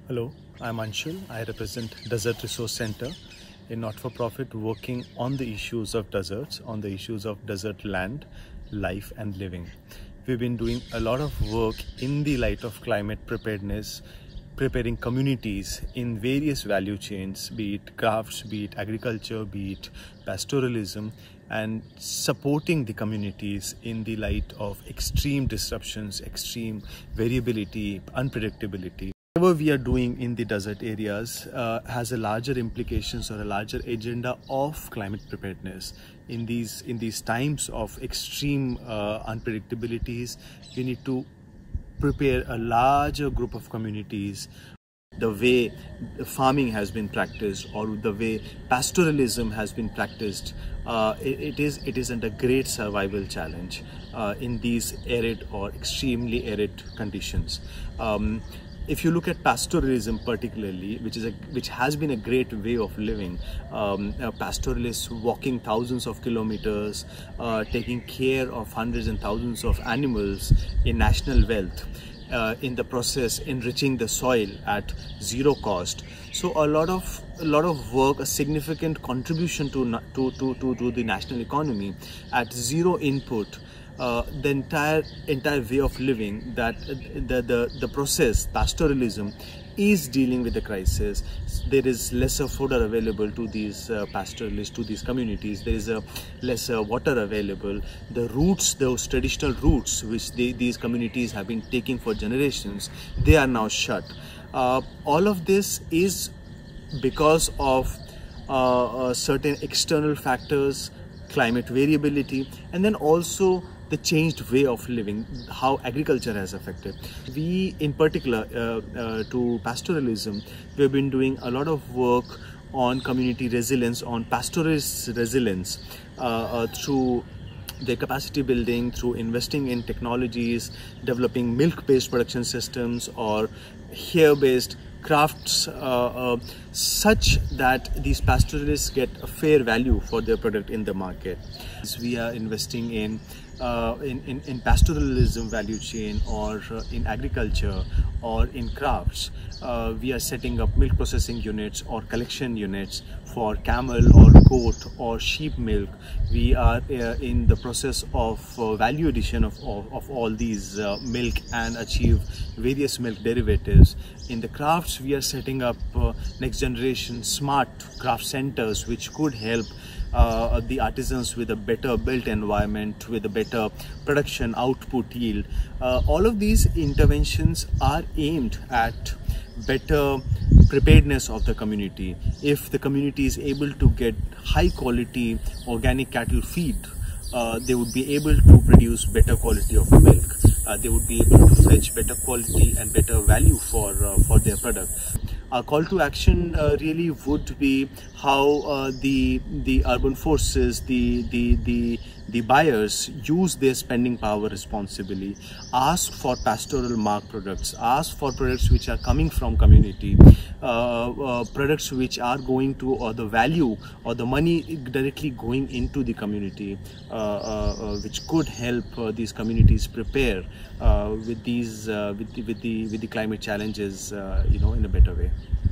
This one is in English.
Hello, I'm Anshul. I represent Desert Resource Center, a not-for-profit working on the issues of deserts, on the issues of desert land, life and living. We've been doing a lot of work in the light of climate preparedness, preparing communities in various value chains, be it crafts, be it agriculture, be it pastoralism, and supporting the communities in the light of extreme disruptions, extreme variability, unpredictability. Whatever we are doing in the desert areas has a larger implications or a larger agenda of climate preparedness. In these times of extreme unpredictabilities, we need to prepare a larger group of communities. The way farming has been practiced or the way pastoralism has been practiced, it is under great survival challenge in these arid or extremely arid conditions. If you look at pastoralism particularly, which has been a great way of living, pastoralists walking thousands of kilometers, taking care of hundreds and thousands of animals in national wealth, in the process enriching the soil at zero cost. So a lot of work, a significant contribution to the national economy at zero input. The entire way of living, that the process pastoralism is dealing with the crisis. There is lesser fodder available to these pastoralists, to these communities. There is a lesser water available. The roots, those traditional roots which these communities have been taking for generations, they are now shut. All of this is because of certain external factors, climate variability, and then also the changed way of living, how agriculture has affected. We, in particular, to pastoralism, we have been doing a lot of work on community resilience, on pastoralist resilience, through their capacity building, through investing in technologies, developing milk-based production systems or hair-based crafts, such that these pastoralists get a fair value for their product in the market. We are investing in pastoralism value chain, or in agriculture, or in crafts. We are setting up milk processing units or collection units for camel or goat or sheep milk. We are in the process of value addition of all these milk and achieve various milk derivatives. In the crafts, we are setting up next generation smart craft centers which could help the artisans with a better built environment, with a better production output yield. All of these interventions are aimed at better preparedness of the community. If the community is able to get high quality organic cattle feed, they would be able to produce better quality of milk. They would be able to fetch better quality and better value for their product. Our call to action really would be how the urban forces, the buyers use their spending power responsibly, ask for pastoral mark products, ask for products which are coming from community, products which are going to, or the value or the money directly going into the community, which could help these communities prepare with the climate challenges, in a better way.